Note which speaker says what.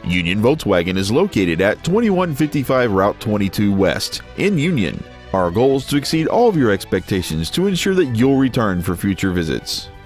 Speaker 1: Union Volkswagen is located at 2155 Route 22 West in Union. Our goal is to exceed all of your expectations to ensure that you'll return for future visits.